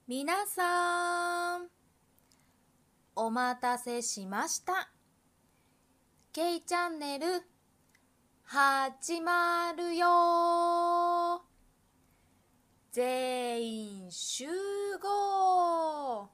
皆さん、お待たせしました。K チャンネル始まるよ。全員集合。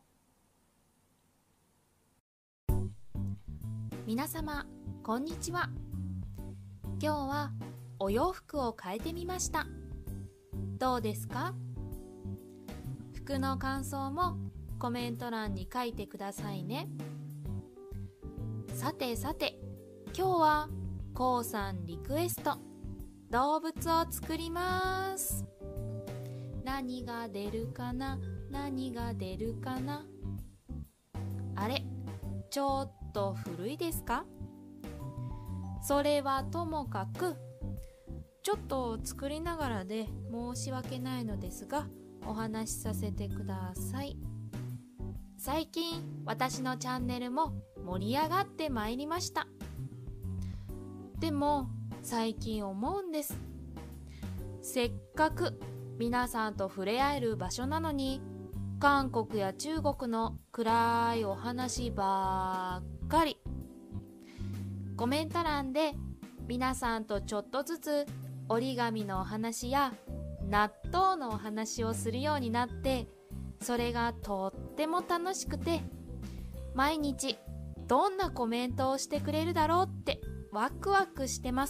皆様、こんにちは。今日はお洋服を変えてみました。どうですか？服の感想もコメント欄に書いてくださいね。さてさて、今日はこうさんリクエスト、動物を作ります。何が出るかな、何が出るかな。あれ、ちょっと古いですか？それはともかく、ちょっと作りながらで申し訳ないのですが、お話しさせてください。最近私のチャンネルも盛り上がってまいりました。でも最近思うんです。せっかく皆さんと触れ合える場所なのに、韓国や中国の暗いお話ばっかり。コメント欄で皆さんとちょっとずつ折り紙のお話や納豆のお話をするようになって、それがとっても楽しくて、毎日どんなコメントをしてくれるだろうってワクワクしてます。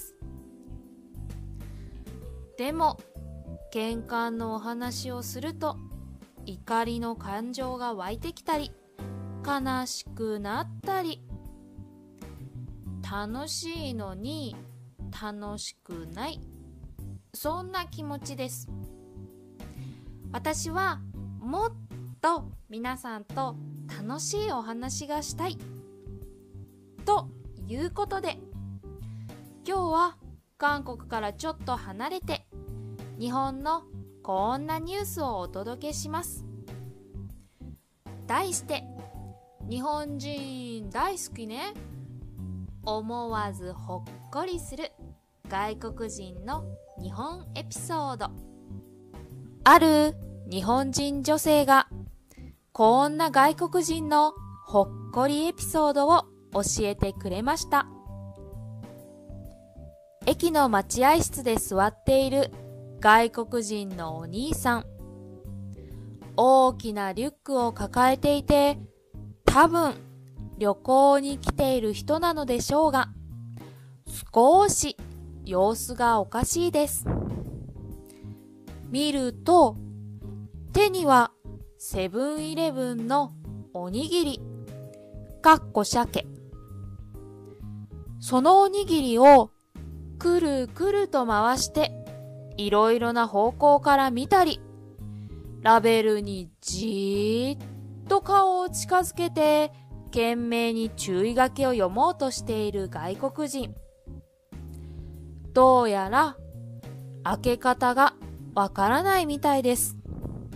でも喧嘩のお話をすると、怒りの感情が湧いてきたり、悲しくなったり、楽しいのに楽しくない、そんな気持ちです。私はもっと皆さんと楽しいお話がしたいということで、今日は韓国からちょっと離れて日本のこんなニュースをお届けします。題して、日本人大好きね、思わずほっこりする外国人の日本エピソード。ある日本人女性がこんな外国人のほっこりエピソードを教えてくれました。駅の待合室で座っている外国人のお兄さん。大きなリュックを抱えていて、多分旅行に来ている人なのでしょうが、少し様子がおかしいです。見ると、手にはセブンイレブンのおにぎり、鮭。そのおにぎりをくるくると回して、いろいろな方向から見たり、ラベルにじーっと顔を近づけて、懸命に注意書きを読もうとしている外国人。どうやら開け方がわからないみたいです。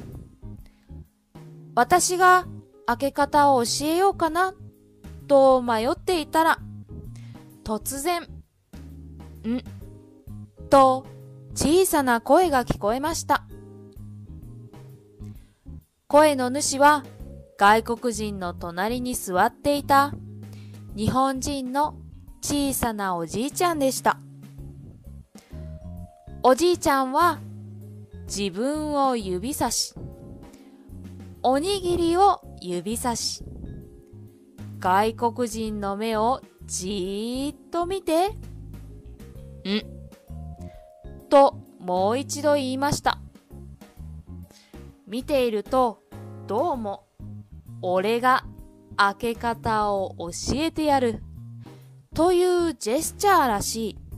私が開け方を教えようかなと迷っていたら、突然、んと小さな声が聞こえました。声の主は外国人の隣に座っていた日本人の小さなおじいちゃんでした。おじいちゃんは自分を指さし、おにぎりを指さし、外国人の目をじーっと見て、ともう一度言いました。見ていると、どうも俺が開け方を教えてやるというジェスチャーらしい。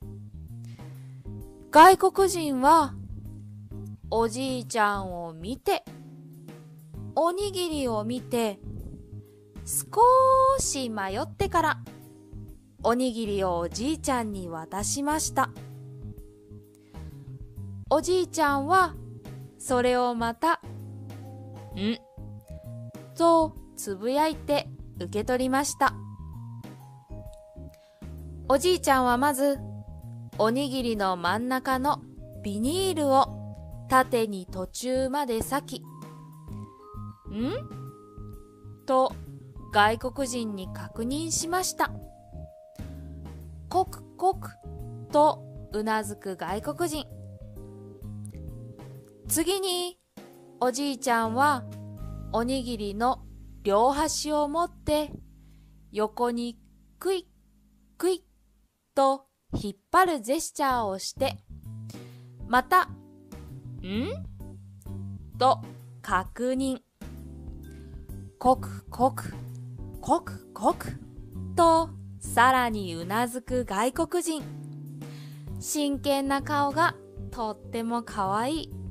外国人はおじいちゃんを見て、おにぎりを見て、少し迷ってからおにぎりをおじいちゃんに渡しました。おじいちゃんはそれをまたとつぶやいて受け取りました。おじいちゃんはまずおにぎりの真ん中のビニールを縦に途中まで裂き、 と外国人に確認しました。コクコクとうなずく外国人。次におじいちゃんはおにぎりの両端を持って横にクイックイッと引っ張るジェスチャーをして、またと確認。コクコクコクコクとさらにうなずく外国人。真剣な顔がとってもかわいい。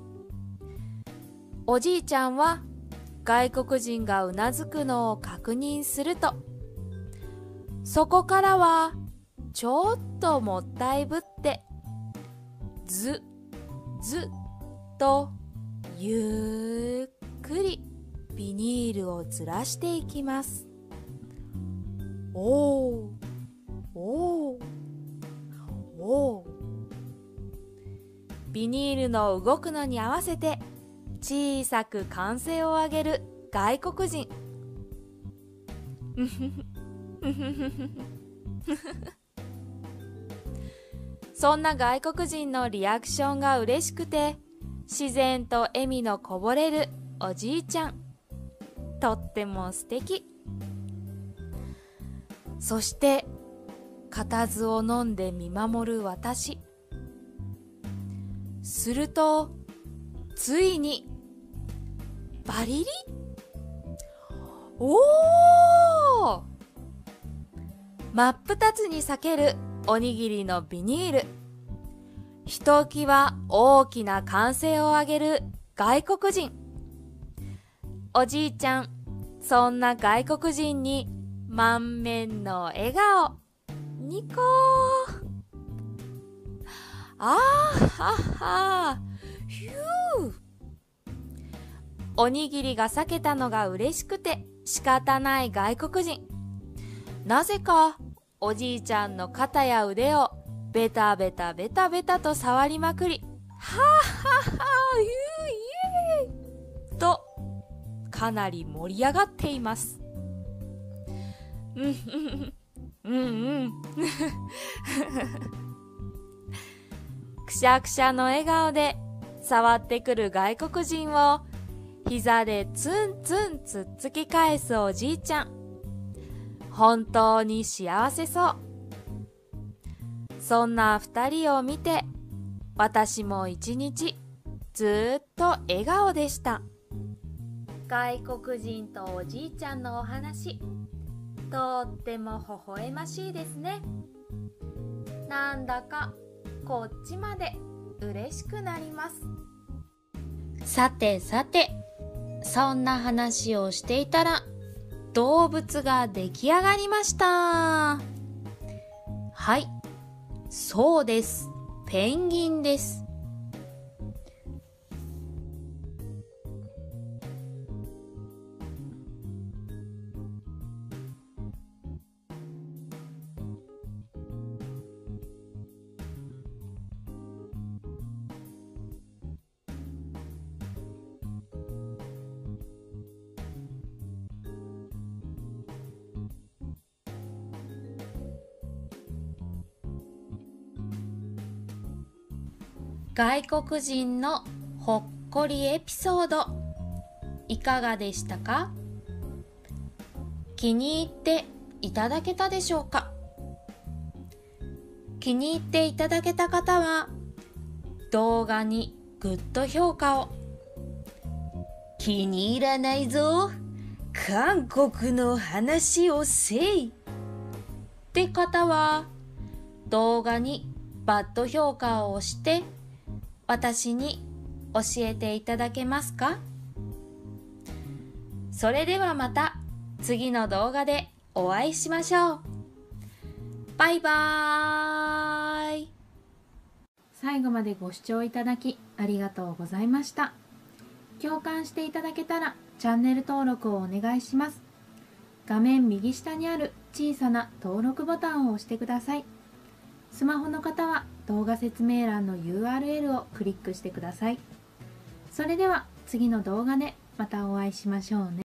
おじいちゃんは外国人がうなずくのを確認すると、そこからはちょっともったいぶってずずとゆっくりビニールをずらしていきます。おーおーおー。ビニールの動くのに合わせて小さく歓声を上げる外国人。そんな外国人のリアクションが嬉しくて自然と笑みのこぼれるおじいちゃん。とっても素敵。そして固唾を飲んで見守る私。するとついにバリリ、おー、真っ二つに裂けるおにぎりのビニール。ひときわ大きな歓声を上げる外国人。おじいちゃん、そんな外国人に満面の笑顔。ニコー。あーはは、ひゅー。おにぎりが裂けたのが嬉しくて仕方ない外国人。なぜかおじいちゃんの肩や腕をベタベタベタベタと触りまくり、ははは、イエーイとかなり盛り上がっています。くしゃくしゃの笑顔で触ってくる外国人を膝でツンツンつっつき返すおじいちゃん。本当に幸せそう。そんな二人を見て私も一日ずっと笑顔でした。外国人とおじいちゃんのお話、とっても微笑ましいですね。なんだかこっちまで嬉しくなります。さてさて、そんな話をしていたら動物が出来上がりました。はい、そうです。ペンギンです。外国人のほっこりエピソード、いかがでしたか？気に入っていただけたでしょうか？気に入っていただけた方は動画にグッド評価を。気に入らないぞ、韓国の話をせいって方は動画にバッド評価を押して私に教えていただけますか？それではまた次の動画でお会いしましょう。バイバーイ。最後までご視聴いただきありがとうございました。共感していただけたらチャンネル登録をお願いします。画面右下にある小さな登録ボタンを押してください。スマホの方は動画説明欄の URL をクリックしてください。それでは次の動画でまたお会いしましょうね。